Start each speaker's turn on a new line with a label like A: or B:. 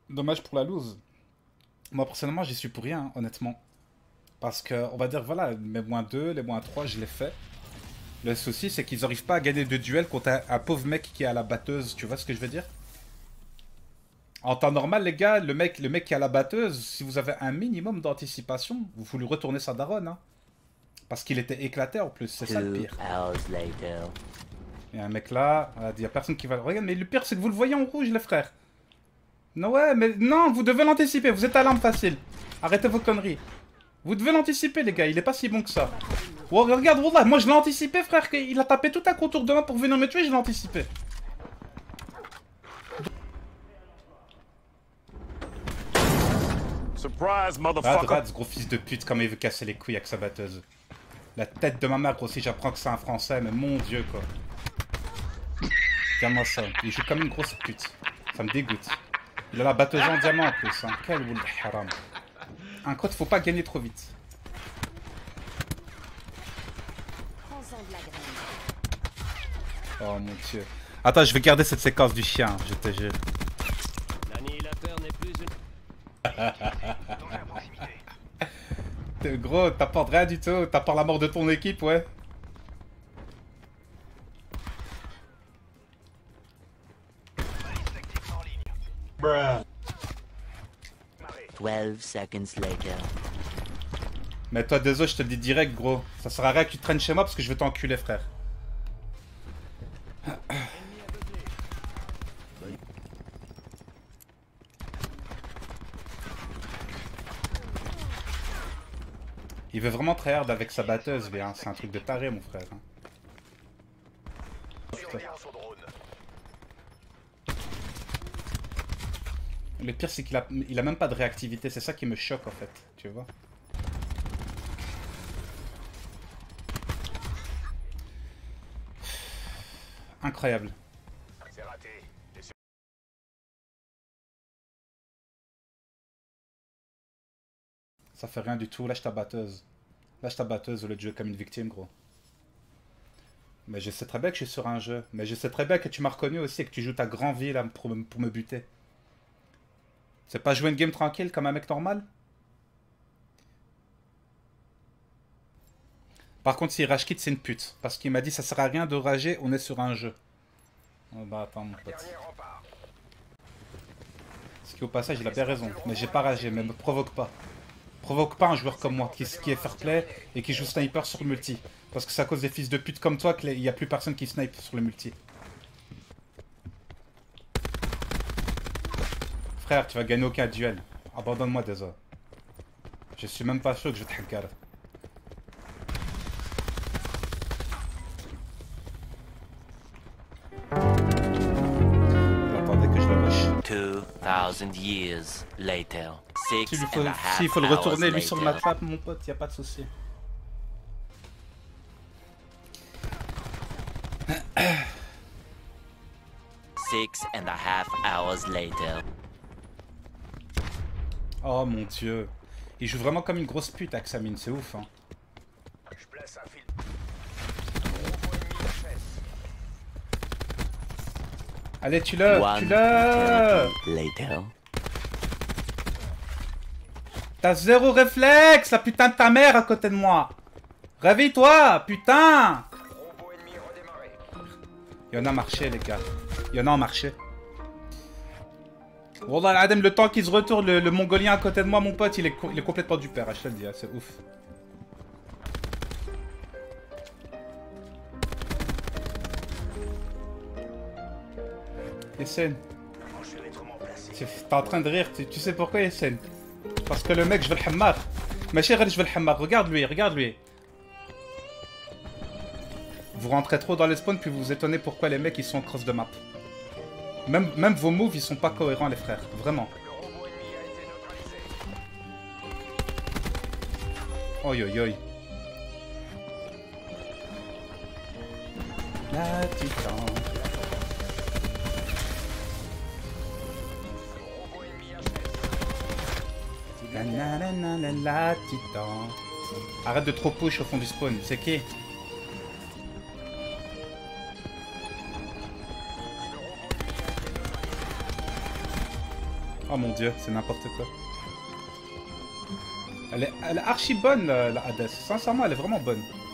A: Dommage pour la lose. Moi, personnellement, j'y suis pour rien, hein, honnêtement. Parce que, on va dire, voilà, les -2, les -3, je l'ai fait. Le souci, c'est qu'ils n'arrivent pas à gagner de duel contre un pauvre mec qui est à la batteuse. Tu vois ce que je veux dire? En temps normal, les gars, le mec qui est à la batteuse, si vous avez un minimum d'anticipation, vous lui retournez sa daronne, hein. Parce qu'il était éclaté en plus, c'est ça le
B: Two
A: pire.
B: hours later.
A: Il y a un mec là, il y a personne qui va... Regarde, mais le pire, c'est que vous le voyez en rouge, les frères. Non, ouais, mais non, vous devez l'anticiper, vous êtes à l'arme facile. Arrêtez vos conneries. Vous devez l'anticiper, les gars, il est pas si bon que ça. Oh, regarde, Wallah, moi je l'ai anticipé, frère, il a tapé tout un contour de moi pour venir me tuer, je l'ai anticipé.
C: Surprise,
A: Regarde,
C: motherfucker.
A: regarde, ce gros fils de pute, comme il veut casser les couilles avec sa batteuse. La tête de ma mère, aussi, j'apprends que c'est un français, mais mon dieu, quoi. Regarde-moi ça, il joue comme une grosse pute. Ça me dégoûte. Il a la batteuse en diamant en plus, hein. Quel boule de haram. Un code, faut pas gagner trop vite. Oh mon dieu. Attends, je vais garder cette séquence du chien, je te jure.
C: L'annihilateur n'est plus une...
A: Gros, t'apportes rien du tout, t'apportes la mort de ton équipe, ouais.
D: Bruh.
B: 12 seconds later.
A: Mais toi, désolé, je te le dis direct, gros. Ça sert à rien que tu traînes chez moi parce que je vais t'enculer, frère. Il veut vraiment tryhard avec sa batteuse, bien. C'est un truc de taré, mon frère. Hein. Putain. Le pire, c'est qu'il a même pas de réactivité. C'est ça qui me choque, en fait. Tu vois? Incroyable.
C: C'est raté.
A: Ça fait rien du tout. Lâche ta batteuse. Lâche ta batteuse au lieu de jouer comme une victime, gros. Mais je sais très bien que je suis sur un jeu. Mais je sais très bien que tu m'as reconnu aussi et que tu joues ta grand vie là pour me buter. C'est pas jouer une game tranquille comme un mec normal? Par contre, si rage quitte, c'est une pute. Parce qu'il m'a dit ça sert à rien de rager, on est sur un jeu. Oh bah attends, mon pote. Ce qui au passage, il a bien raison. Mais j'ai pas ragé, mais me provoque pas. Provoque pas un joueur comme moi qui est fair play et qui joue sniper sur le multi. Parce que c'est à cause des fils de pute comme toi qu'il n'y a plus personne qui snipe sur le multi. Frère, tu vas gagner aucun duel. Abandonne-moi désolé. Je suis même pas sûr que je te hackar. Attendez que je le rush.
B: 2000 years later. Six and a half
A: S'il faut le
B: hours
A: retourner lui sur le
B: later.
A: match, mon pote, y a pas de souci.
B: Six and a half hours later.
A: Oh mon dieu. Il joue vraiment comme une grosse pute, Axamine, c'est ouf, hein.
C: Je place un fil.
A: Allez, tue-le,
B: One
A: tue-le.
B: eternity later.
A: T'as zéro réflexe, la putain de ta mère à côté de moi. Réveille-toi, putain.
C: Robot ennemi redémarré.
A: Il y en a marché, les gars. Il y en a en marché. Wallah l'adem, le temps qu'il se retourne, le mongolien à côté de moi, mon pote, il est complètement du père, je te le dis, hein, c'est ouf. Yessen, t'es en train de rire, tu sais pourquoi Yessen? Parce que le mec, je veux le hammar. Ma chérie, je veux le hammar, regarde lui, regarde lui. Vous rentrez trop dans les spawns puis vous vous étonnez pourquoi les mecs ils sont en cross de map. Même vos moves ils sont pas cohérents les frères, vraiment. Oi oi oi. La titan. La titan. Arrête de trop push au fond du spawn, c'est qui? Oh mon dieu, c'est n'importe quoi. Elle est archi bonne, la Hades. Sincèrement, elle est vraiment bonne.